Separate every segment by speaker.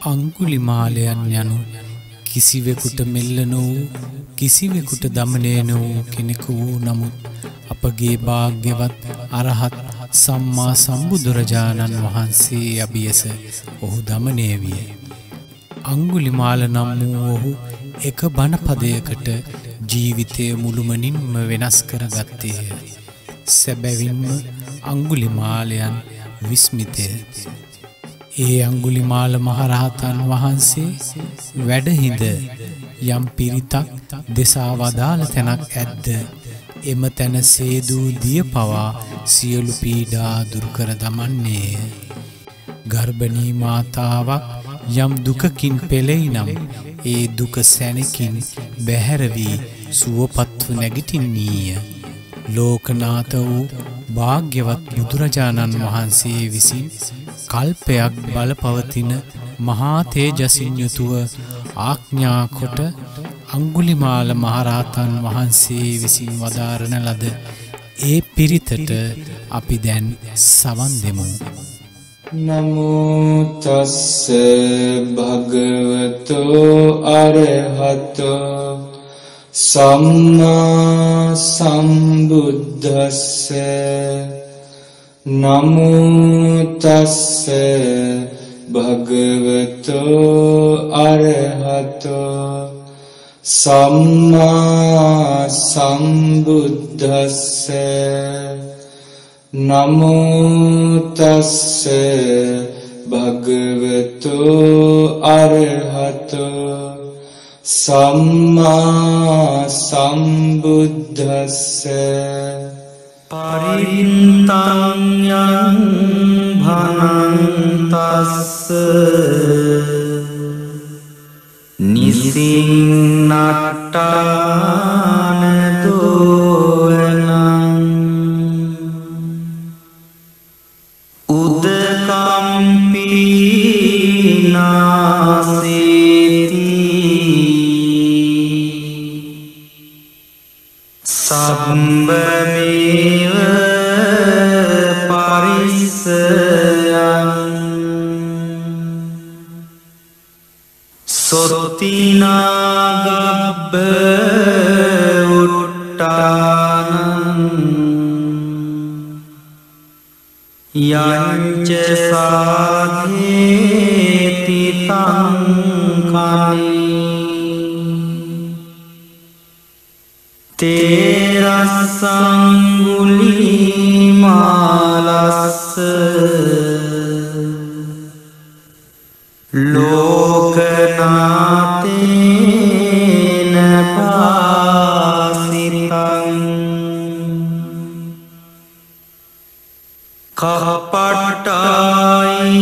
Speaker 1: අංගුලිමාලයන් යනු කිසිවෙකුට මෙල්ල නොවූ කිසිවෙකුට දමනය නොවූ කෙනෙකු වූ නමුත් අපගේ භාග්‍යවත් අරහත් සම්මා සම්බුදුරජාණන් වහන්සේ අභියස ඔහු දමනය විය. අංගුලිමාල නම් වූ ඔහු එක බණපදයකට ජීවිතය මුළුමනින්ම වෙනස් කරගත්තේය. සැබැවින්ම අංගුලිමාලයන් විස්මිතය. ඒ අංගුලිමාල මහරහතන් වහන්සේ වැඩහිඳ යම් පිරිතක් දෙසා වදාළ තැනක් ඇද්ද එම තැන සේදූ දිය පවා සියලු පීඩා දුරුකර දමන්නේය. ගර්භණී මාතාවක් යම් දුකකින් පෙළෙයි නම් ඒ දුක සැනකින් බැහැරවී සුවපත්ව නැගිටින්නීය. ලෝකනාත වූ භාග්‍යවත් බුදුරජාණන් වහන්සේ විසින් කල්පයක් බලපවතින මහා තේජසින් යුතුව ආඥා කොට අංගුලිමාල මහරහතන් වහන්සේ විසින් වදාරන ලද ඒ පිරිතට අපි දැන් සවන් දෙමු.
Speaker 2: නමෝ තස්ස භගවතෝ අරහතෝ සම්මා සම්බුද්දස්ස. නමෝ තස්ස භගවතෝ අරහතෝ සම්මා සම්බුද්දස්ස. නමෝ තස්ස භගවතෝ අරහතෝ සම්මා සම්බුද්දස්ස.
Speaker 3: පරිත්තං යං භනන්තස්ස නිසින්නට්ඨාන දෝරණං උදකම්පි නාසේති සම්බමේව පරිස්සයං සොත්තිනාගබ්බ උට්ටානං යංච සාධේති තංකනි තේරසංගුලිමාලස්ස ලෝකනාතේන පාසිතං කපට්ටායි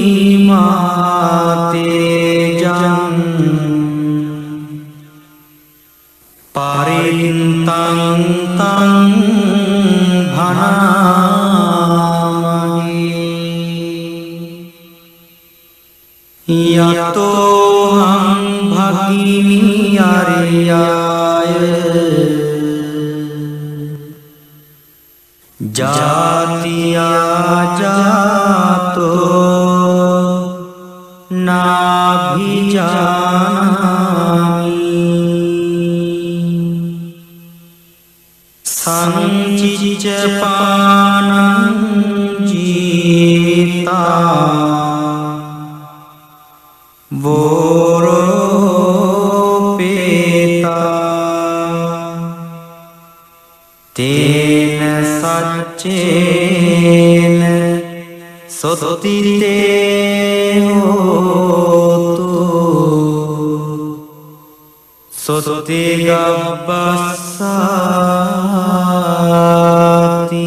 Speaker 3: මාතේජං පරිත්තං තං භනාමහි යතෝහං භගිනි අරියාය ජාතියා ජාතෝ නාභිජානාමි සංචිච්ච පානං ජීවිතා වෝරෝපේතා තේන සච්චේන සොත්තිතේ හෝතු සොත්ති ගබ්බස්සාති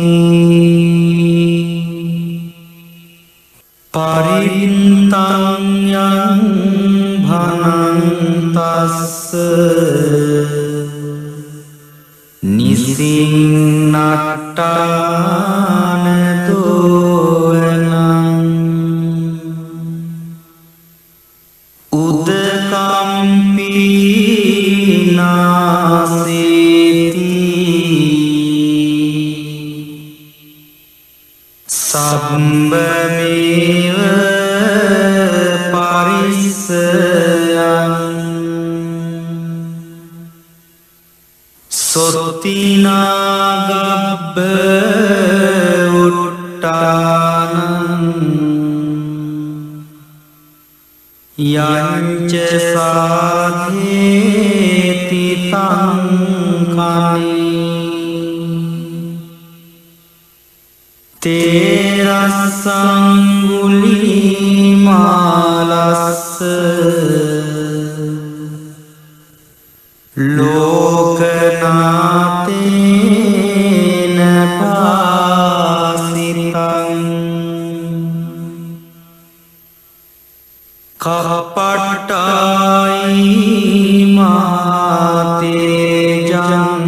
Speaker 3: පරිත්තං යං භනන්තස්ස නිසින්නට්ඨාන දෝරණං උදකම්පි නාසේති සම්බමේව පරිස්සයං සොත්තිනාගබ්බ උට්ටානං යංච සාධේති තංකනි තේරස්සංගුලිමාලස්ස ලෝකනාතේන පාසිතං කපට්ටායි මාතේජං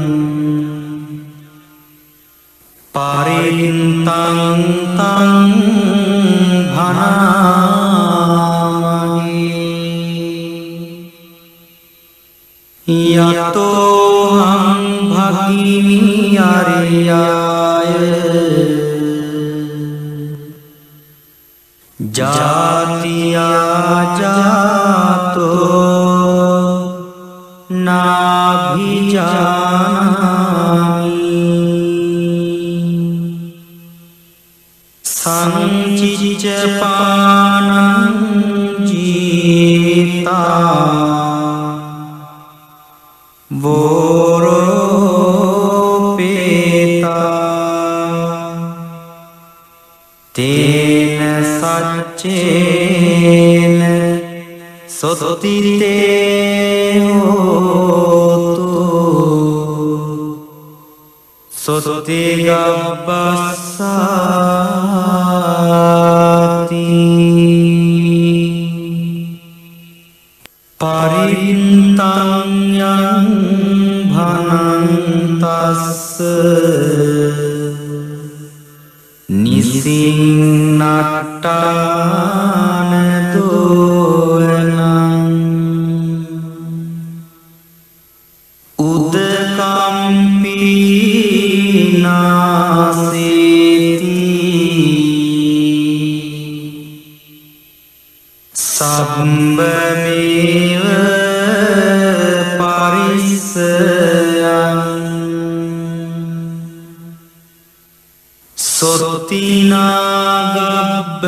Speaker 3: පරිත්තං තං භනාමහි යතෝහං භගිනි අරියාය ජාතියා ජාතෝ නාභිජානාමි සංචිච්ච පානං ජීවිතා වෝරෝපේතා තේන සච්චේන සොත්තිතේ හෝතු සොත්ති ගබ්බස්සාති පරිත්තං යං භනන්තස්ස නිසින්නට්ටාන දෝරණං උදකම්පි නාසේති සම්බමේව පරිස්සයං සොත්තිනාගබ්බ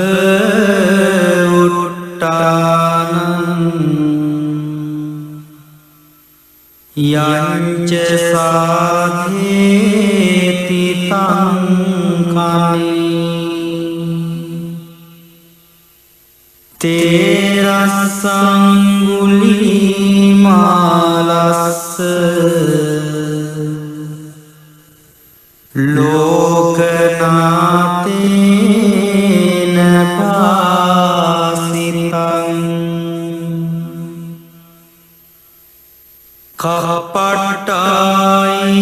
Speaker 3: උට්ටානං යංච සාධේති තංකනි තේරස්සංගුලිමාලස්ස ලෝකනාතේන පාසිතං කපට්ටායි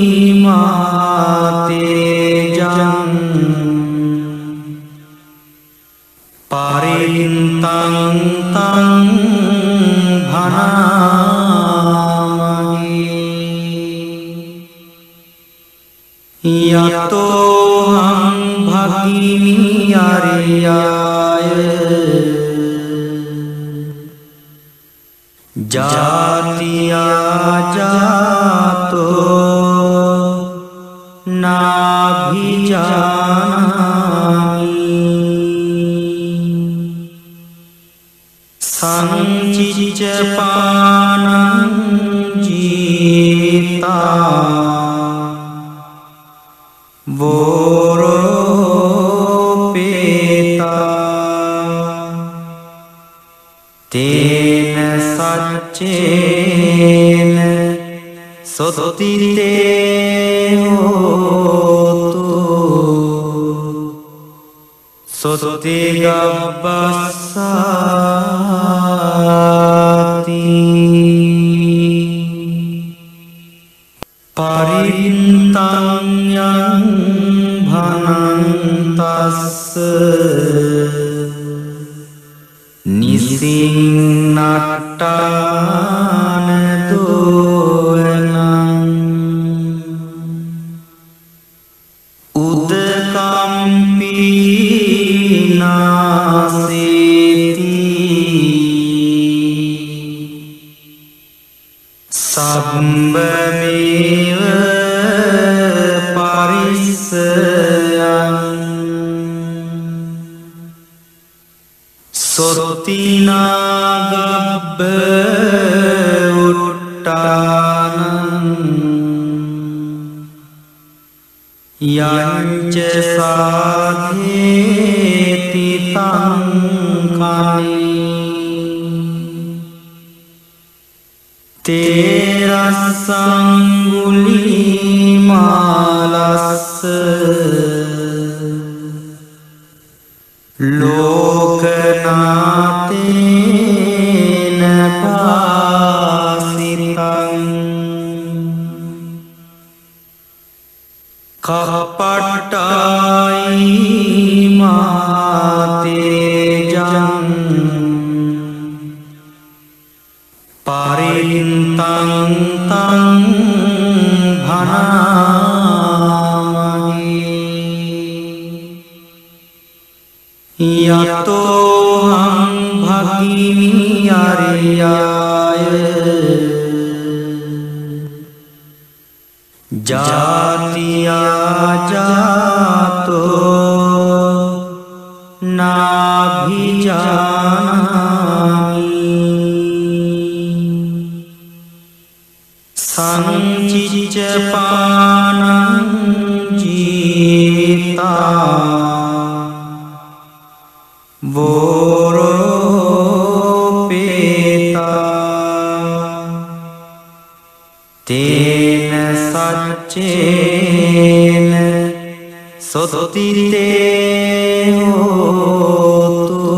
Speaker 3: මාතේජං පරිත්තං තං භනාමහි යතෝහං භගිනි අරියාය ජාතියා ජාතෝ නාභිජානාමි සංචිච්ච පානං ජීවිතා වෝරෝපේතා තේන සච්චේන සොත්තිතේ හෝතු සොත්ති ගබ්බස්සාති පරිත්තං යං භනන්තස්ස නිසින්නට්ටාන දෝරණං උදකම්පි නාසේති සොතිනාගබ්බ උට්ටානං යංච සාධේති තං තේරස්සං ගුලිමාලස්ස ලෝකනාතේන පාසිතං කපට්ටායි මාතේජං පරින්තං තං භනාමහි යතෝහං භගිනි අරියාය ජාතියා ජාතෝ නාභිජානාමි සංචිච්ච පානං ජීවිතා වෝරෝපේතා තේන සච්චේන සොතිතේ හෝතු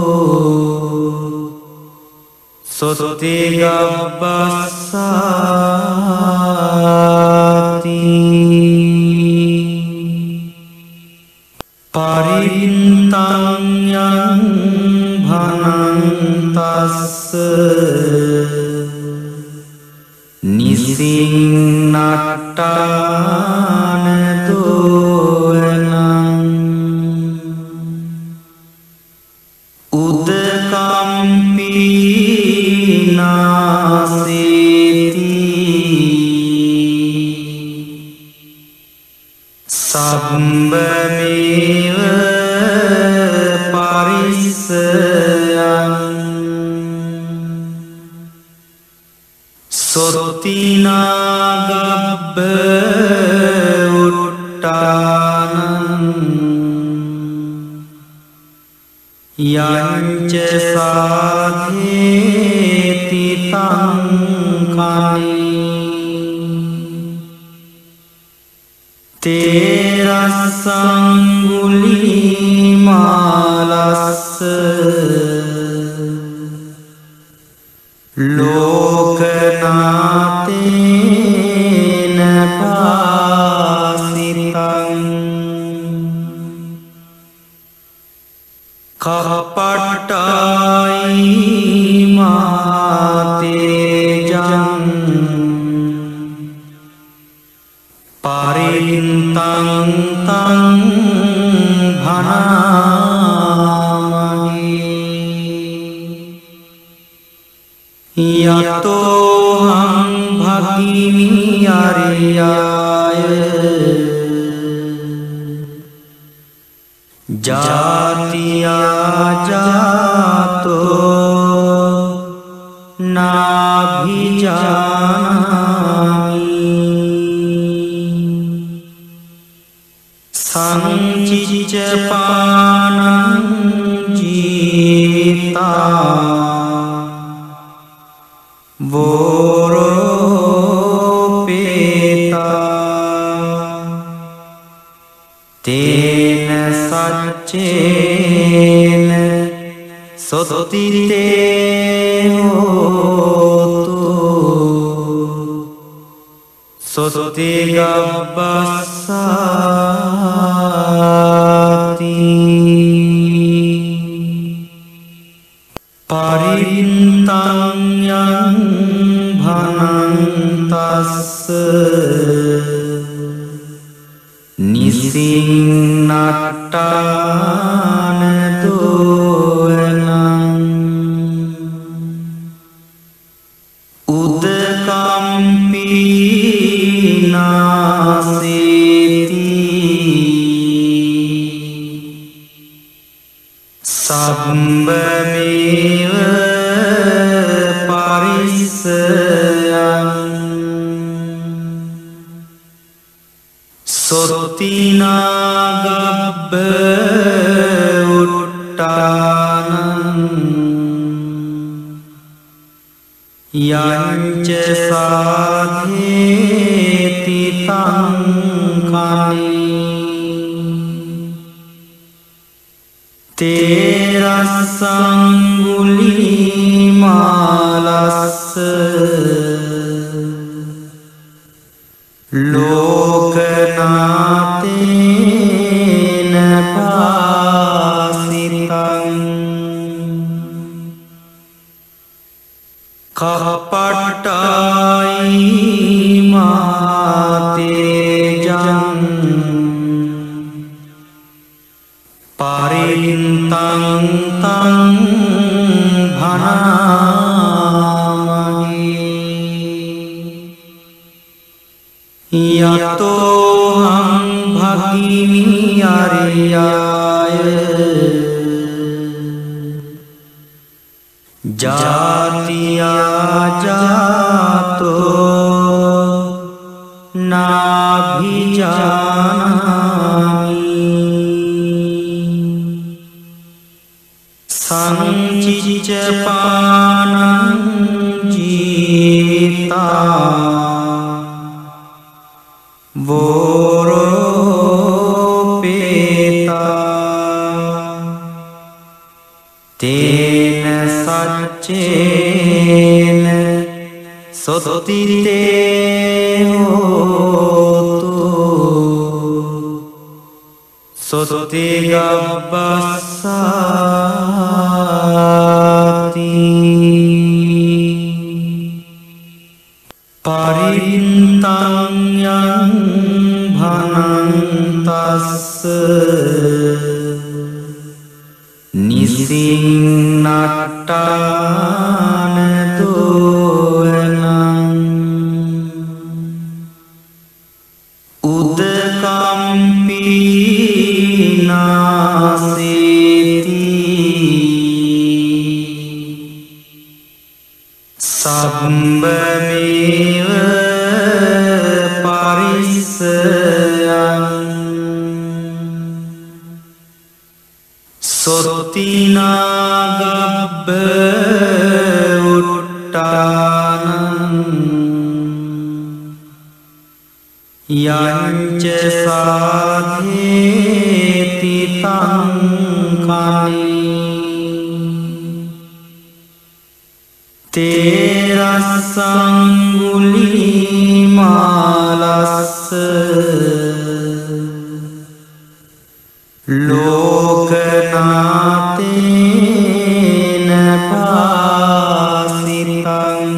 Speaker 3: සොති ගබ්බස්සාති පරින්තං යං භනන්තස්ස නිසින්නට්ටාන දෝනං උදකම්පීනාසේති සම්බමේව පරිස්සයං සොතිනාගබ්බ උට්ටානං යංච සාධේති තං තේරස්සං ගුලිමාලස්ස ලෝකනාතේන පාසිතං කපට්ටායි මාතේජං පරින්තං තං භනාමහි යතෝහං භගිනි අරියාය ජාතියා ජාතෝ නාභිජානාමි සංචිච්ච පානං ජීවිතා වෝරෝපේතා තේන සච්චේන සොතිතේ හෝතු සොති ගබ්බස්සාති පරින්තං යං භනන්තස්ස නිසින්නට්ටාන දෝනං උදකම්පීනාසේති සම්බමේව පරිස්සයං සොත්තිනාගබ්බ උට්ටානං යංච සාධේති තං තේරස්සං ගුලිමාලස්ස ලෝකනාතේන පාසිතං කපට්ටායි මාතේජං පරින්තං තං භනාමහි යතෝහං භගිනි අරියාය ජාතියා ජාතෝ නාභිජානාමි සංචිච්ච පානං ජීවිතා වෝරෝපේතා තේන සච්චේන සොත්තිතේ හෝතු සොත්ති ගබ්බස්සාති පරින්තං යං භනන්තස්ස නිසින්නට්ටාන දෝවනං උදකම්පීනාසේති සම්බමේව පරිස්සයං සොත්තිනාගබ්බ උට්ටානං යංච සාධේති තං තේරස්සං ගුලිමාලස්ස ලෝකනාතේන පාසිතං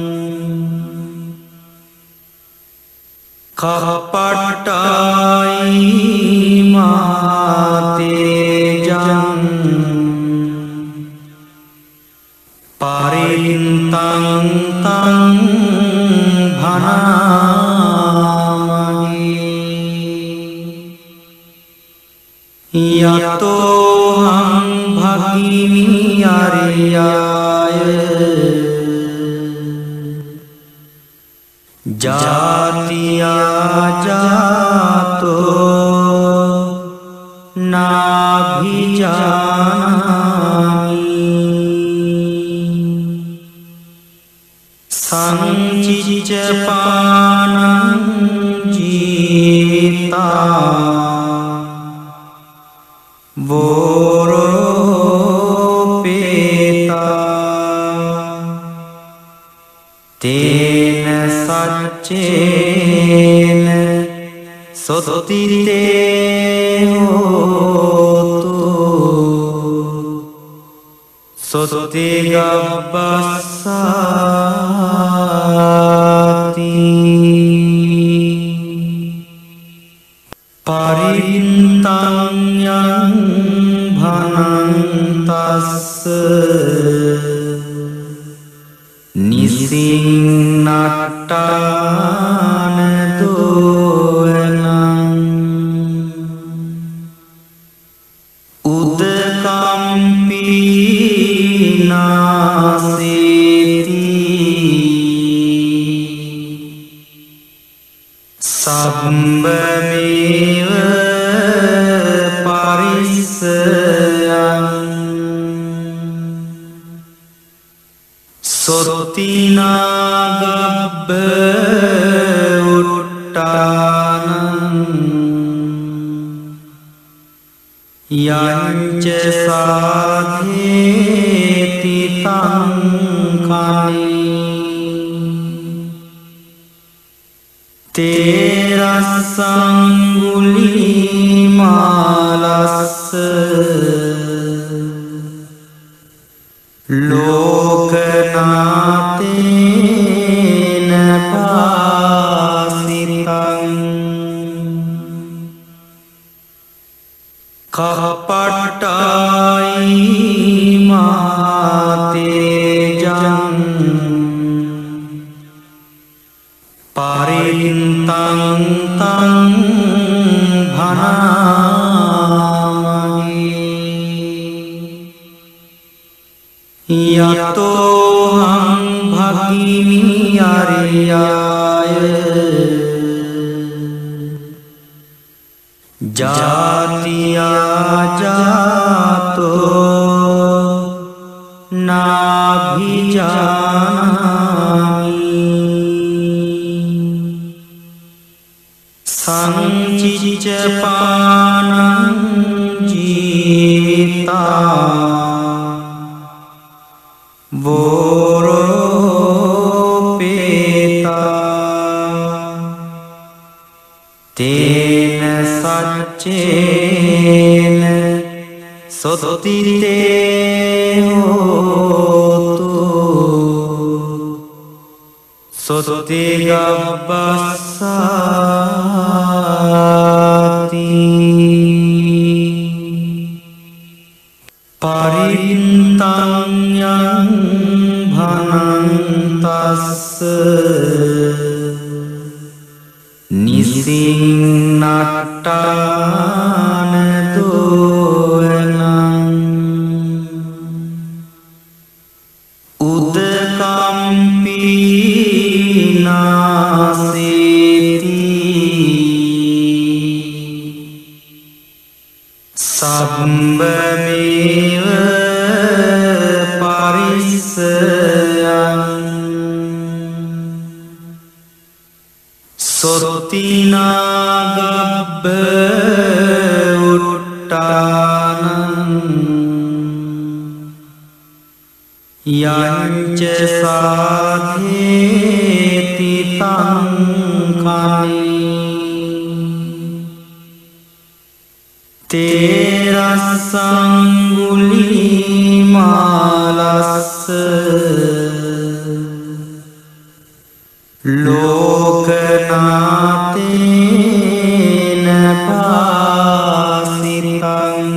Speaker 3: කපට්ටායි මාතේජං පරින්තං තං භනාමහි යතෝහං භගිනි අරියාය ජාතියා ජාතෝ නාභිජානාමි සංචිච්ච පානං ජීවිතා වෝරෝපේතා තේන සච්චේන සොත්තිතේ හෝතු සොත්ති ගබ්බස්සාති පරින්තං යං භනන්තස්ස නිසින්නට්ටාන දෝවනං උදක උදකම්පීනාසේති සම්බමේව පරිස්සයං සොත්තිනාගබ්බ උට්ටානං යංච සාධේති තං කනේ තේරස්සං ගුලිමාලස්ස ලෝකනාතේන පාසිතං කපට්ටායි මාතේජං පරිත්තං තං භනාමහි යතෝහං භගිනි අරියාය ජාතියා ජාතෝ නාභිජානාමි සංචිච්ච පානං ජීවිතා වෝරෝපේතා තේන සච්චේන සොත්තිතේ හෝතු සොත්ති ගබ්බස්සාති පරිත්තං යං භනන්තස්ස නිසින්නට්ටාන දෝරණං උදකම්පීනාසේති සම්බමේව පරිස්සයං සොත්තිනාගබ්බ උට්ටානං යංච සාධේති තං කනේ තේරස්සං ගුලිමාලස්ස ලෝකනාතේන පාසිතං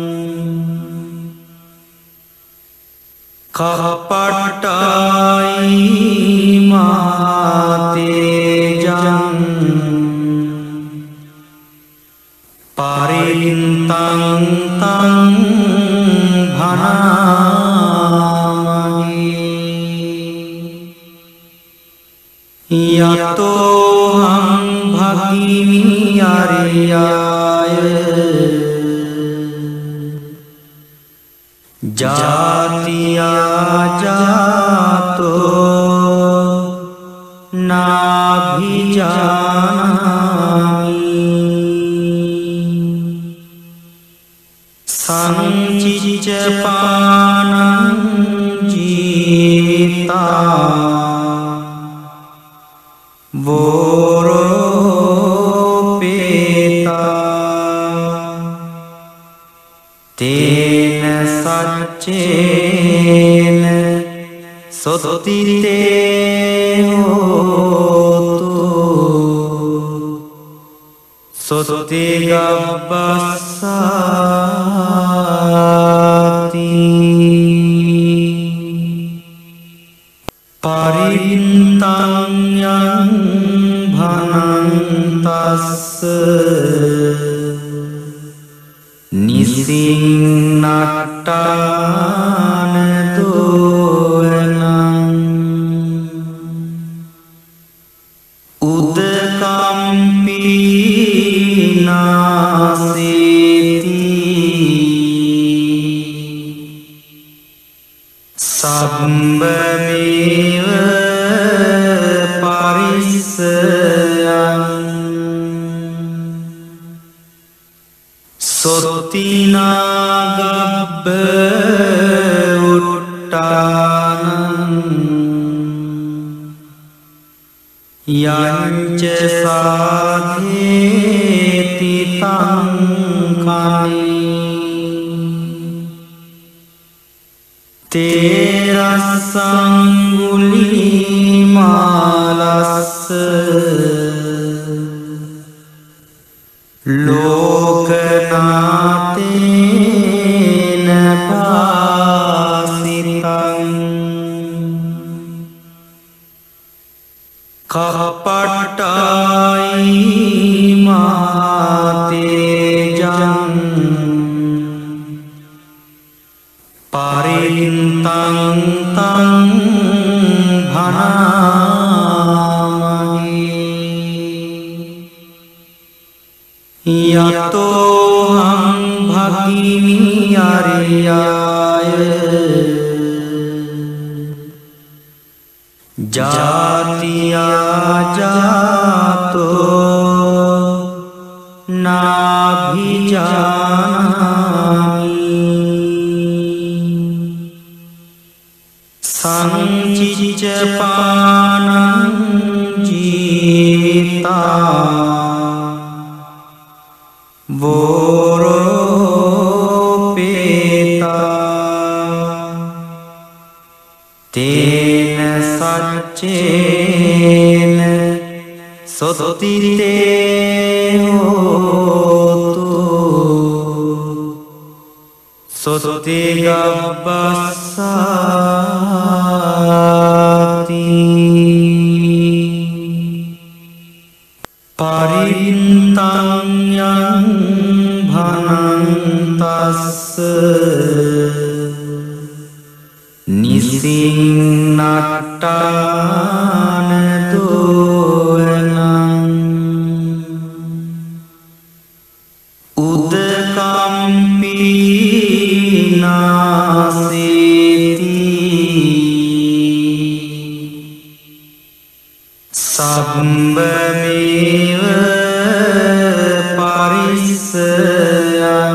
Speaker 3: කපට්ටායි මාතේජං පරිත්තං තං භනාමහි යතෝහං භගිනි අරියාය ජාතියා ජාතෝ නාභිජානාමි සංචිච්ච පානං ජීවිතා වෝරෝපේතා තේන සච්චේන සොත්තිතේ හෝතු සොත්ති ගබ්බස්සාති පරිත්තං යං භනන්තස්ස නිසින්නට්ටාන නට්ටාන දෝනං උදකම්පි නාසේති සම්බමේව පරිස්සයං සොත්තිනාගබ්බ උට්ටානං යංච සාධේති තංකනි තේරස්සංගුලි මාලස්ස ලෝකනාතේන පාසිතං කපට්ටායි මාතේජං පරින්තං තං භනාමහි යතෝහං භගිනි අරියාය ජාතියා ජාතෝ නාභිජානාමි සංචිච්ච පානං ජීවිතා වෝරෝපේතා තේන සච්චේන සොත්තිතේ හෝතු සොත්ති ගබ්බස්සාති පරින්තං යං භනන්තස්ස නිසින්නට්ටාන දෝනං උදකම්පි නාසේති සම්බමේව පරිස්සයං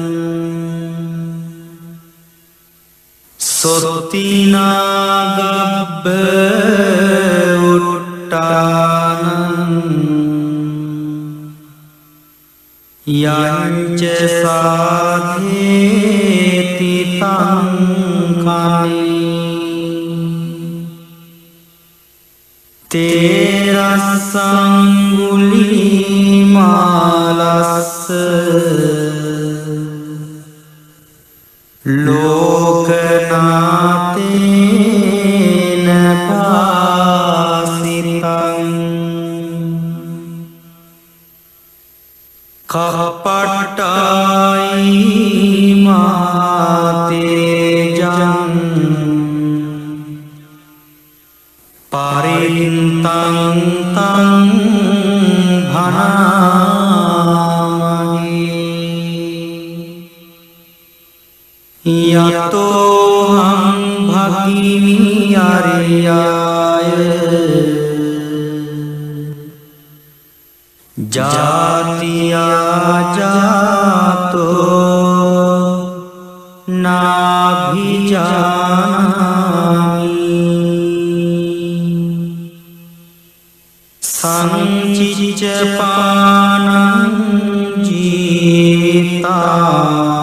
Speaker 3: සොත්තිනාගබ්බ උට්ටානං යංච සාධේති තංකනි තේරස්සංගුලි මාලස්ස ලෝකනාතේන පාසිතං කපට්ටායි මාතේජං පරින්තං තං භනාමහි යතෝහං භගිනි අරියාය ජාතියා ජාතෝ නාභිජානාමි සංචිච්ච පානං ජීවිතා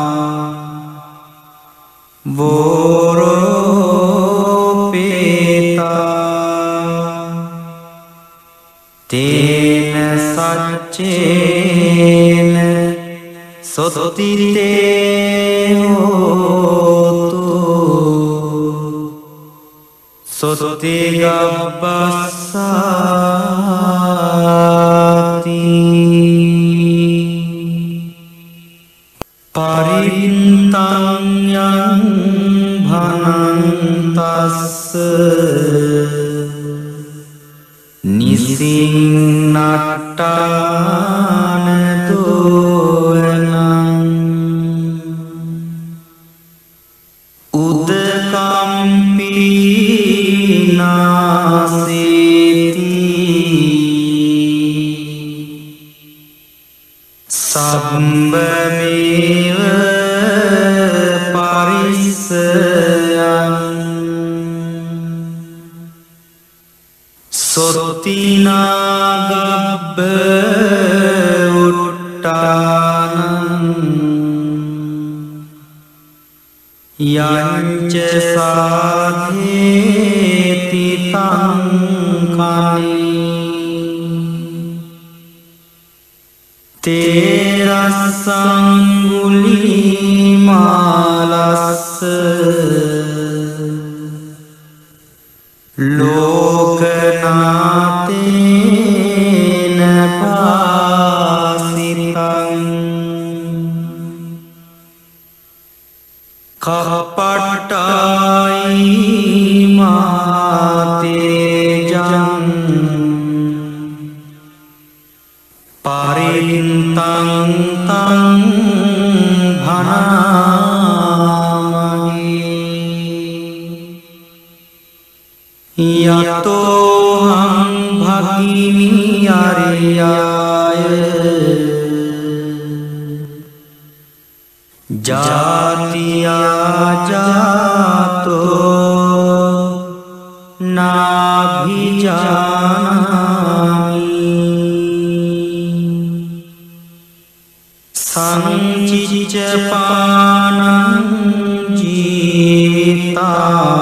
Speaker 3: වෝරෝපේතා තේන සච්චේන සොත්තිතේ හෝතු සොත්ති ගබ්බස්සාති පරින්තං යං භනන්තස්ස නිසින් නට්ටාන දෝරණං උදකම්පි නාසේති සම්බමේව පරිස්සයං සොත්තිනාගබ්බ උට්ටානං යංච සාධේති තංකනි තේරස්සංගුලි මාලස්ස ලෝකනාතේන පාසිරිතං කපට්ටායි මාතේජං පරින්තං තං භනාමහි යතෝහං භගිනි අරියාය ජාතියා ජාතෝ නාභිජානාමි සංචිච්ච පානං ජීවිතා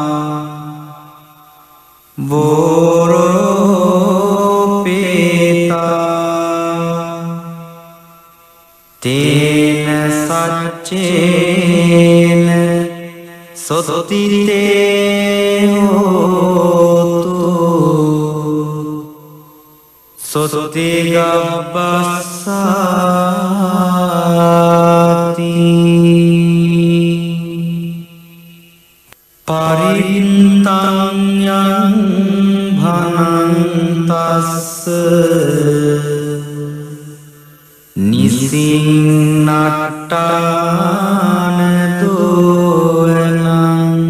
Speaker 3: වෝරෝපේතා තේන සච්චේන සොත්තිතේ හෝතු සොත්ති ගබ්බස්සාති පරින්තං යං භනන්තස්ස නිසින් නට්ටාන දෝරණං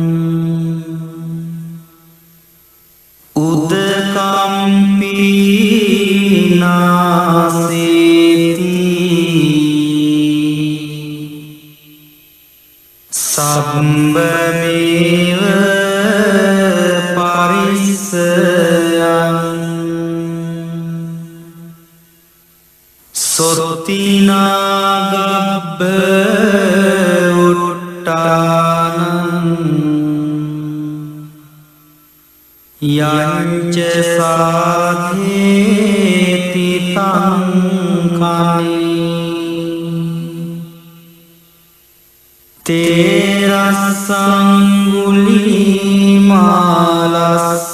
Speaker 3: උදකම්පි නාසේති සම්බමේව පරිස්සයං සොත්තිනාගබ්බ උට්ටානං යංච සාධේති තංකනි තේරස්සංගුලි මාලස්ස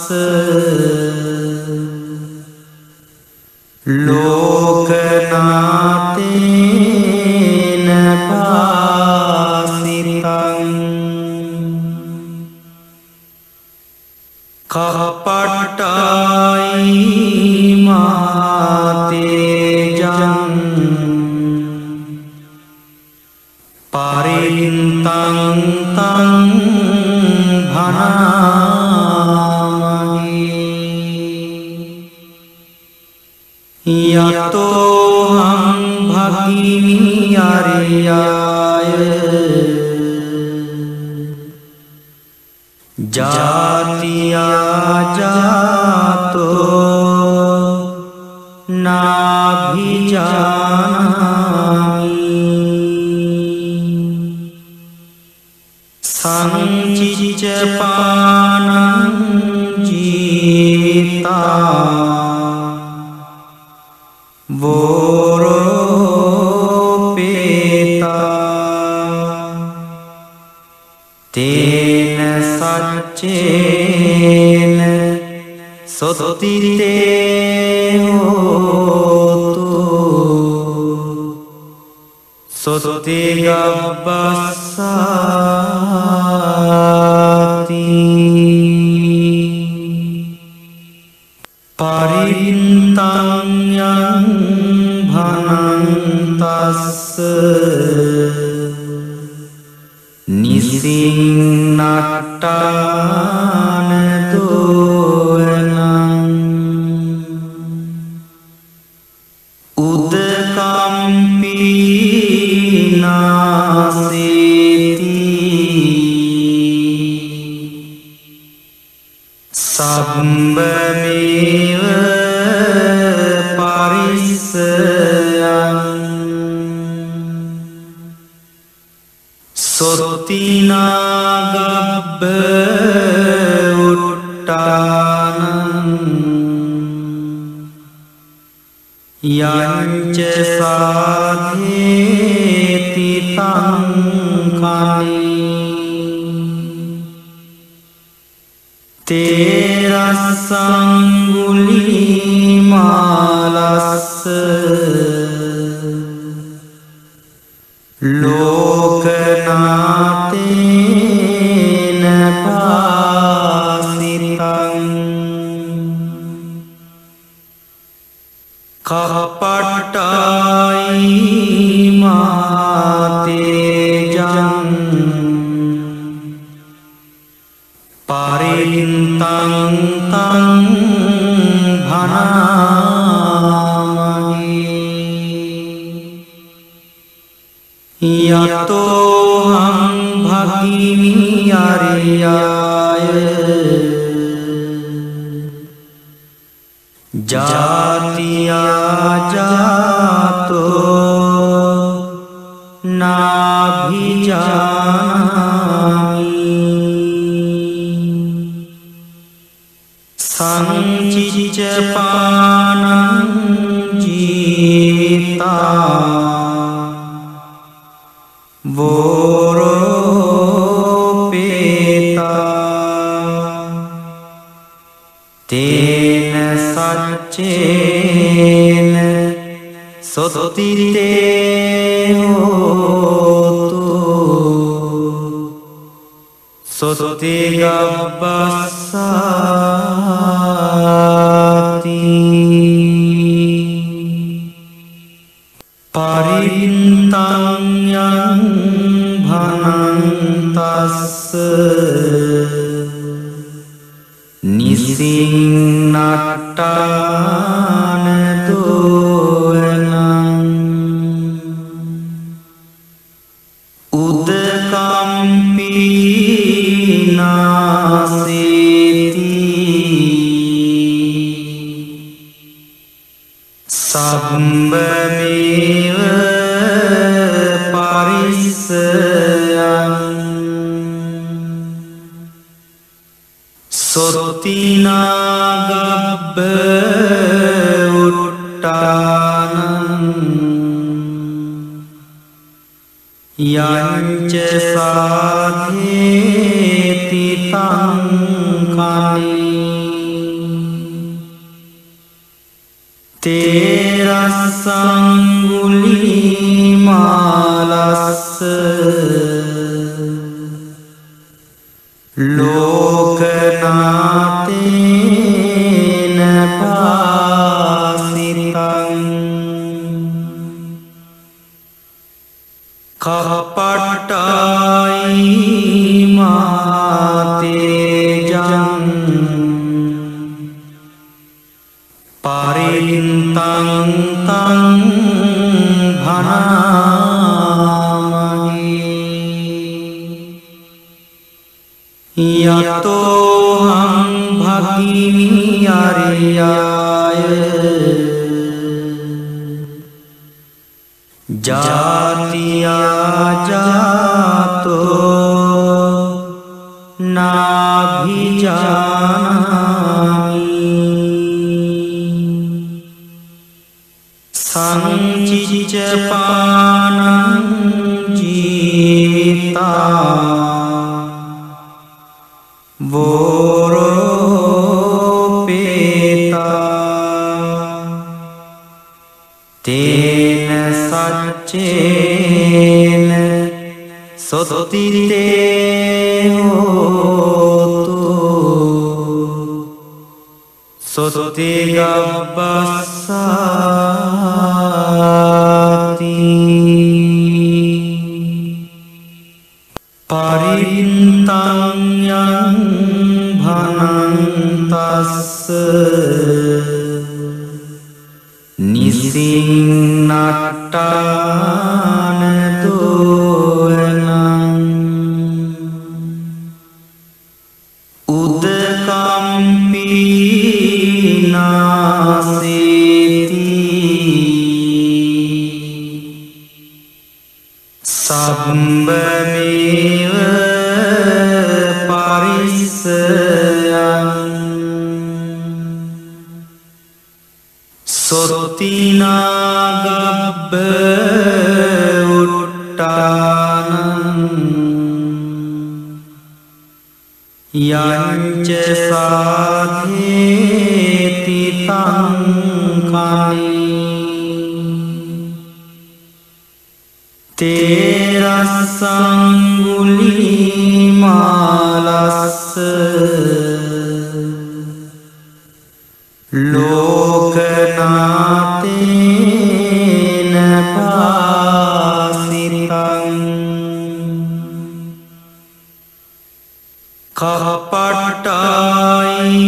Speaker 3: ලෝකනාතේන පාසිරිතං කපට්ටායි මාතේජං පරින්තං තං භනාමහි යතෝහං භගිනි අරියාය ජාතියා ජාතෝ නාභිජානාමි සංචිච්ච පානං ජීවිතා වෝරෝපේතා තේන සච්චේන සොත්තිතේ හෝතු සොත්ති ගබ්බස්සා නිසින් නට්ටාන දෝරණං උදකම්පි නාසේති සම්බමේව පරිස්සයං සොත්තිනාගබ්බ උට්ටානං යංච සාධේති තංකනේ තේරස්සංගුලිමාලස්ස ලෝකනාතේන පාසිරිතං කපට්ටායි මාතේජං පරින්තං තං භනාමහි යතෝහං භගිනි අරියාය ජාතියා ජාතෝ නාභිජානාමි සංචිච්ච පානං ජීවිතා වෝරෝපේතා තේන සච්චේන සොත්තිතේ හෝතු සොත්ති ගබ්බස්සාති පරින්තං යං භනන්තස්ස නිසින් නට්ටාන දෝරණං උදකම්පි නාසේති සම්බමේව පරිස්සයං සොත්තිනාගබ්බ උට්ටානං යංච සාධේති තංකනේ තේරස්සංගුලිමාලස්ස ලෝකනාතේන පාසිරිතං කපට්ටායි මාතේජං පරින්තං තං භනාමහි යතෝහං භගිනි අරියාය ජාතියා ජාතෝ නාභිජානාමි සංචිච්ච පානං ජීවිතා වෝරෝපේතා තේන සච්චේන සොත්තිතේ හෝතු සොත්ති ගබ්බස්සාති පරි පරිත්තං යං භනන්තස්ස නිසින්නට්ඨාන දෝනං උදකම්පි නාසේති සම්බමේව පරිස්සයං සොත්තිනාගබ්බ උට්ටානං යංච සාධේති තං කනි තේරස්සං ගුලිමාලස්ස ලෝකනාතේන පාසිරිතං කපට්ටායි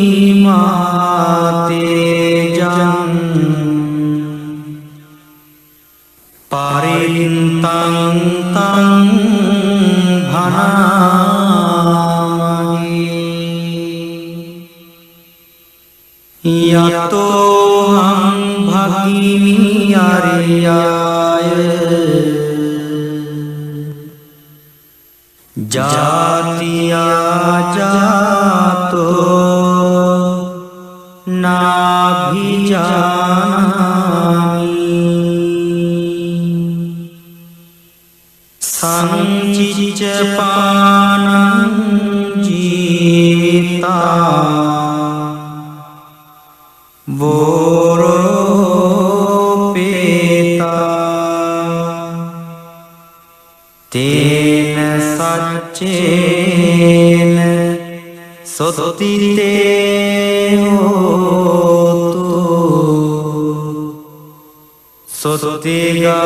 Speaker 3: මාතේජං පරිත්තං තං භනාමි යතෝහං භගිනි අරියාය ජාතියා ජාතෝ නාභිජානාමි සංචිච්ච පානං ජීවිතා වෝරෝපේතා තේන සච්චේන සොත්තිතේ හෝතු සොත්ති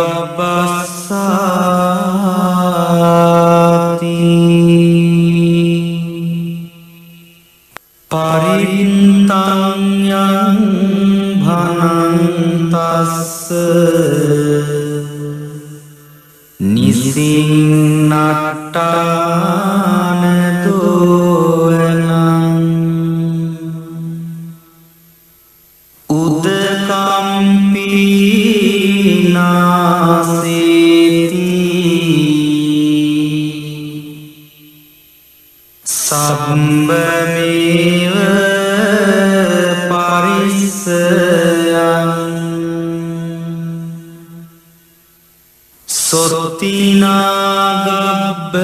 Speaker 3: ගබ්බස්සාති පරිත්තං යං භනන්තස්ස නිසින්නට්ඨාන දෝනං උදකම්පි නාසේති සම්බමේව පරිස්සයං සොත්තිනාගබ්බ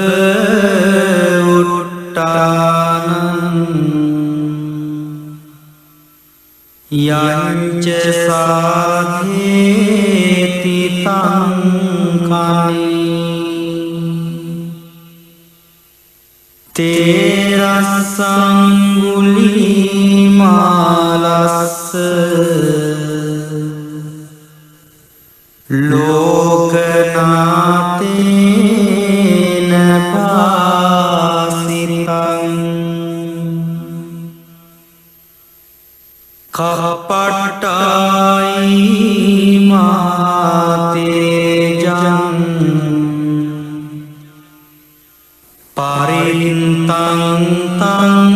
Speaker 3: උට්ටානං යංච සාධේති තං කනි තේරස්සං ගුලිමාලස්ස ලෝකනාතේන පාසිරිතං කපට්ටායි මාතේජං පරිත්තං තං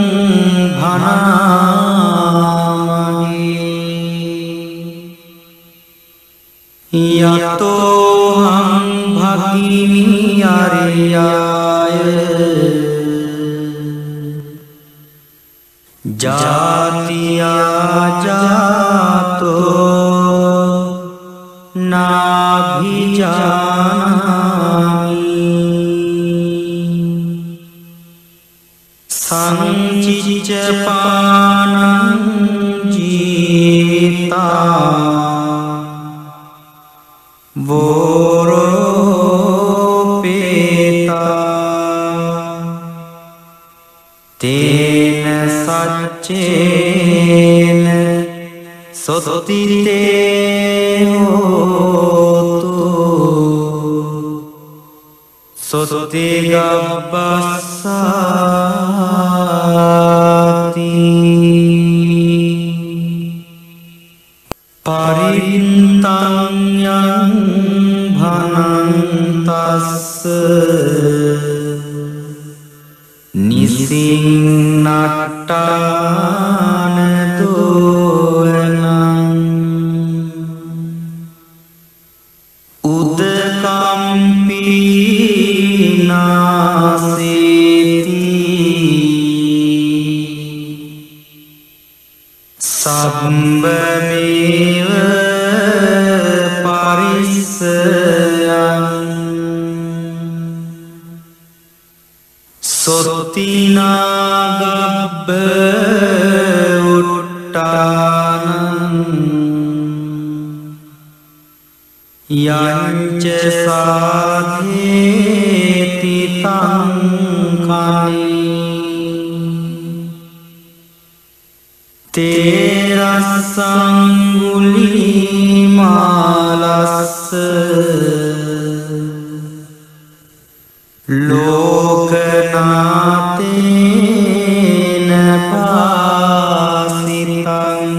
Speaker 3: භනාමි යතෝහං භගිනි අරියාය ජාතියා ජාතෝ නාභිජානාමි සංචිච්ච පානං ජීවිතා වෝරෝපේතා තේන සච්චේන සොත්තිතේ හෝතු සොති ගබ්බස්සාති පරිත්තං යං භනන්තස්ස නිසින්නට්ඨාන දෝනං උදකම්පි නාසේති සම්බමේව පරිස්සයං සොත්තිනාගබ්බ උට්ටානං යංච සාධේති තං කනී තේරස්සං ගුලිමාලස්ස ලෝකනාතේන පාසිතං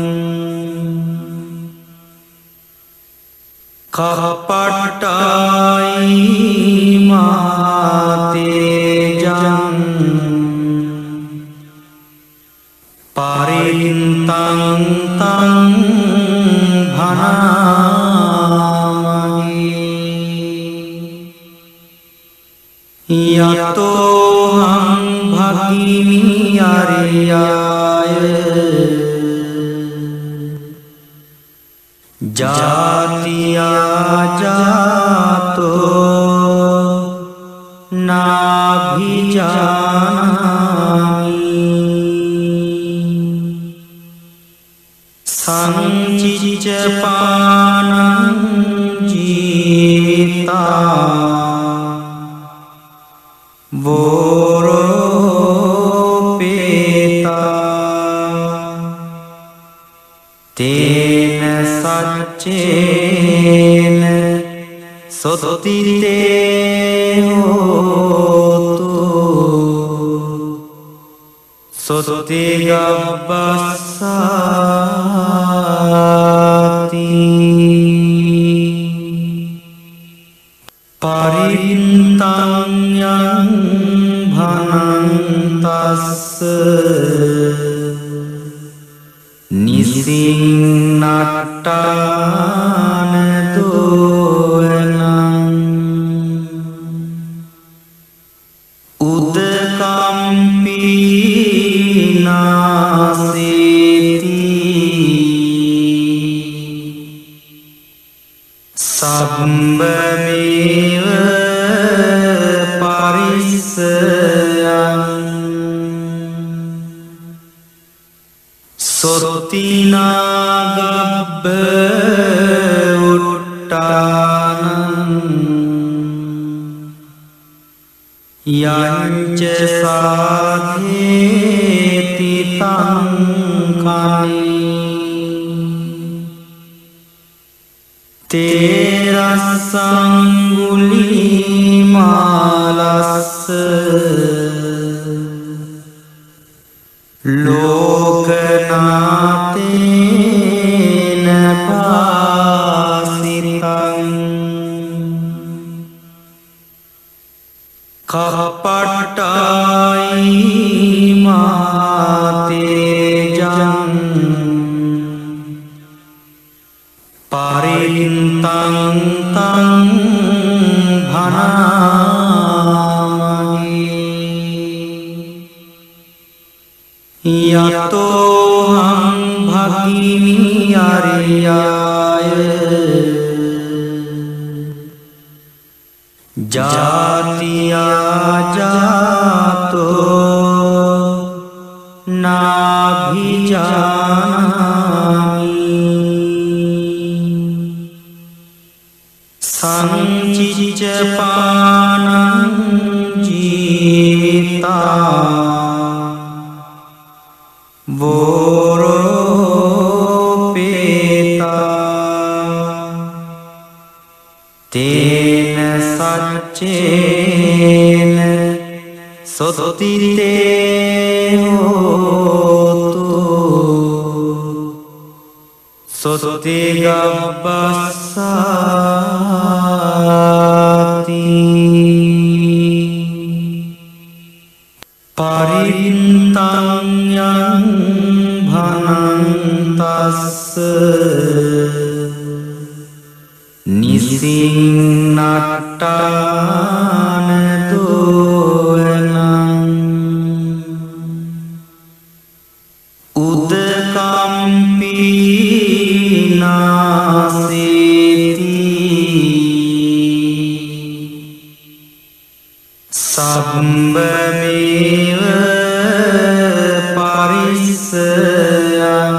Speaker 3: කපට්ටායි මාතේජං පරිත්තං තං භනාමහි යතෝහං භගිනි අරියාය ජාතියා ජාතෝ නාභිජානාමි සංචිච්ච පානං ජීවිතා වෝරෝපේතා තේන සච්චේන සොත්තිතේ හෝතු සොත්ති ගබ්බස්සාති පරිත්තං යං භනන්තස්ස නිසින්නට්ඨාන දෝනං උදකම්පි නාසේති සම්බමේව පරිස්සයං සොත්තිනාගබ්බ උට්ටානං යංච සාධේති තං කනී තේරස්සං ගුලිමාලස්ස ලෝකනාතේන පාසිතං කපට්ටායි මාතේජං පරිත්තං තං භනාමහි යතෝහං භගිනි අරියාය ජාතියා ජාතෝ නාභිජානාමි සංචිච්ච පානං ජීවිතා වෝරෝපේතා තේන සච්චේ සොතිතේ හෝතු සොති ගබ්බස්සාති පරිත්තං යං භනන්තස්ස නිසින්නට්ඨාන දෝලනං උදකම්පි නාසේති සම්බමේව පරිස්සයං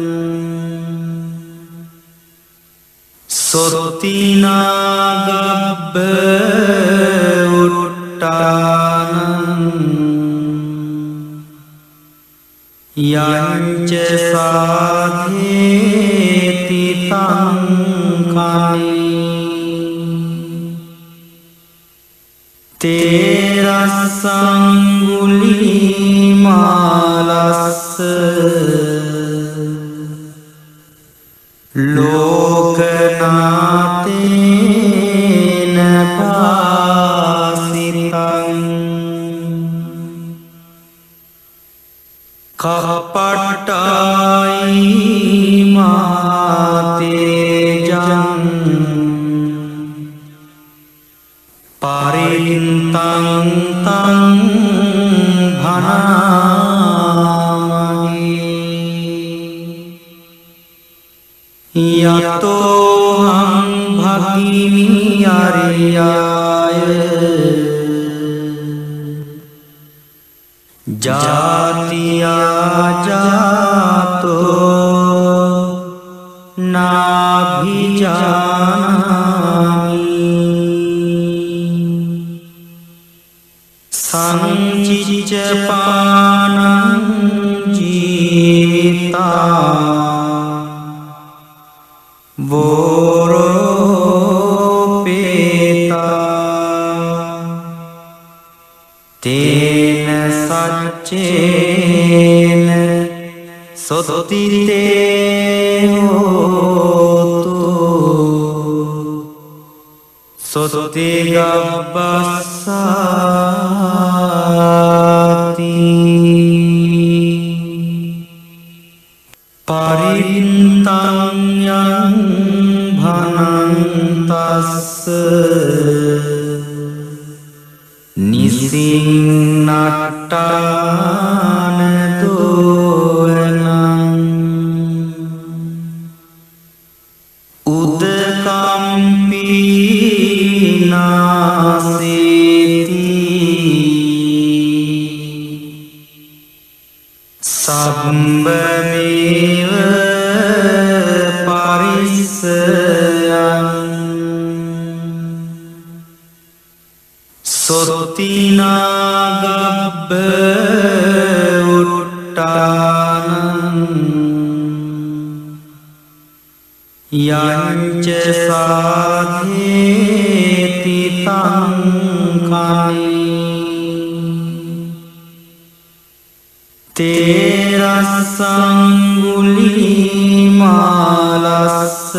Speaker 3: සොත්තිනාගබ්බ උට්ටානං යංච සාධේති තං කනී තේරස්සං ගුලිමාලස්ස ලෝකනාතේන පාසිතං කපට්ටායි මාතේජං පරිත්තං තං භනාමහි යතෝහං භගිනි අරියාය ජාතියා ජාතෝ නාභිජානාමි සංචිච්ච පානං ජීවිතා වෝරෝපේතා තේන සච්චේන සොතිතේ හෝතු සොති ගබ්බස්සාති පරිත්තං යං භනන්තස්ස නිසින්නට්ඨාන දෝලනං උදකම්පි නාසේති සම්බමේව පරිස්සයං සොත්තිනාගබ්බ උට්ටානං යංච සාධේති තං කනී තේරස්සං ගුලිමාලස්ස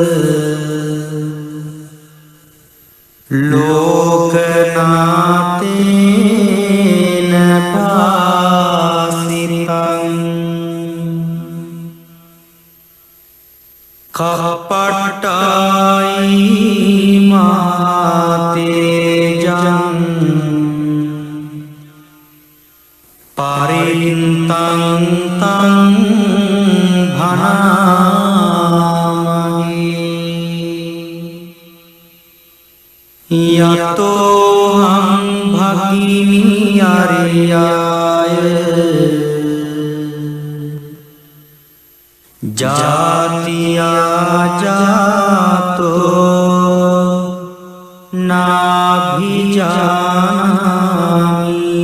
Speaker 3: ලෝකනාතේන පාසිතං කපට්ටායි මාතේජං පරිත්තං තං භනාමහි යතෝහං භගිනි අරියාය ජාතියා ජාතෝ නාභිජානාමි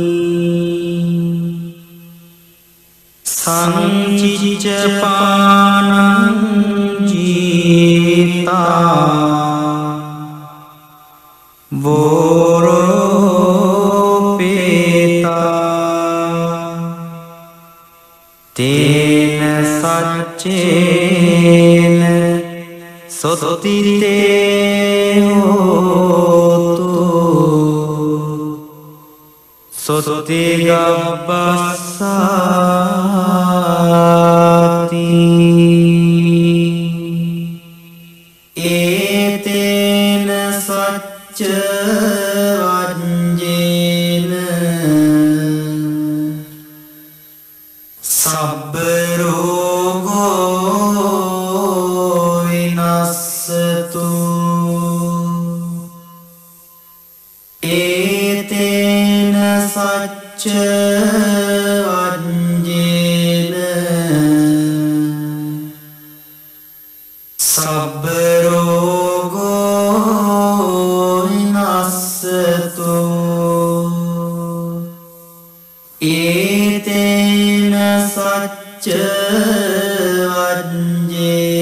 Speaker 3: සංචිච්ච පානං ජීවිතා වෝරෝපේ සච්චේන සොතිතේ හෝතු සොති ගබ්බස්සාති ඒතේන සච්ච වජ්ජේන සබ්බ රෝගෝ විනස්සතු ඒතේන සච්ච වජ්ජේන සබ්බ රෝගෝ විනස්සතු ඒතේන සච්ච වජ්ජේන